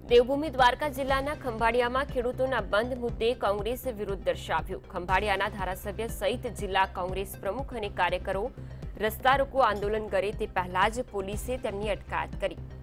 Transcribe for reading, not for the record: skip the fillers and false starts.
દેવભૂમિ દ્વારકા જિલ્લાના ખંભાળિયામાં ખેડૂતોના બંધ મુદ્દે કોંગ્રેસે વિરોધ દર્શાવ્યો। ખંભાળિયાના ધારાસભ્ય સહિત જિલ્લા કોંગ્રેસ પ્રમુખ અને કાર્યકરો રસ્તા રોકો આંદોલન કરે તે પહેલા જ પોલીસે તેમની અટકાયત કરી।